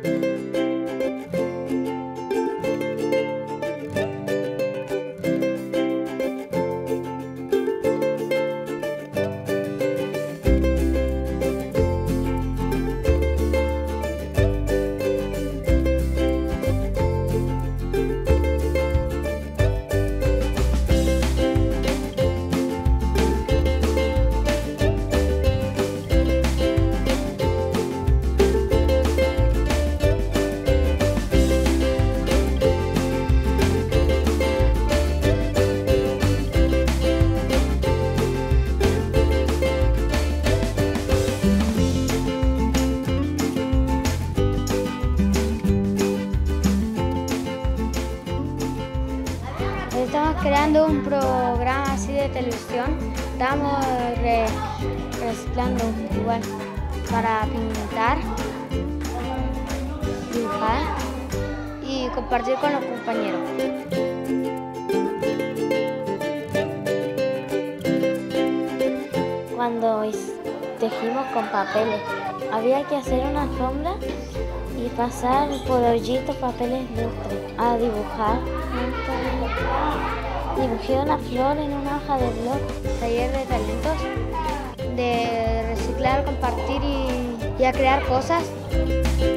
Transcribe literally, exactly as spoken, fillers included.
Estamos creando un programa así de televisión. Estamos re, reciclando igual para pintar, dibujar y compartir con los compañeros. Cuando tejimos con papeles, había que hacer una sombra y pasar por hoyitos papeles lustre a dibujar. Dibujé una flor en una hoja de blog. Taller de talentos, de reciclar, compartir y, y a crear cosas.